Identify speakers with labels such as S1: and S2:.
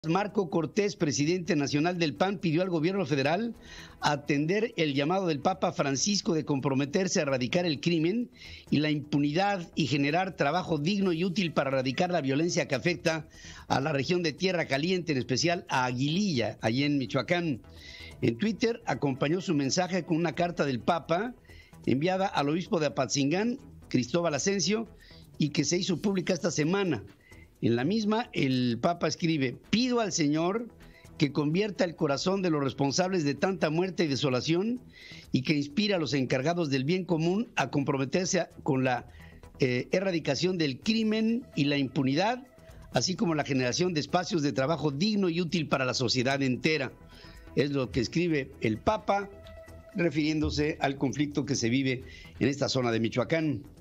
S1: Marco Cortés, presidente nacional del PAN, pidió al gobierno federal atender el llamado del Papa Francisco de comprometerse a erradicar el crimen y la impunidad y generar trabajo digno y útil para erradicar la violencia que afecta a la región de Tierra Caliente, en especial a Aguililla, allí en Michoacán. En Twitter acompañó su mensaje con una carta del Papa enviada al obispo de Apatzingán, Cristóbal Asensio, y que se hizo pública esta semana. En la misma, el Papa escribe: pido al Señor que convierta el corazón de los responsables de tanta muerte y desolación y que inspire a los encargados del bien común a comprometerse con la erradicación del crimen y la impunidad, así como la generación de espacios de trabajo digno y útil para la sociedad entera. Es lo que escribe el Papa, refiriéndose al conflicto que se vive en esta zona de Michoacán.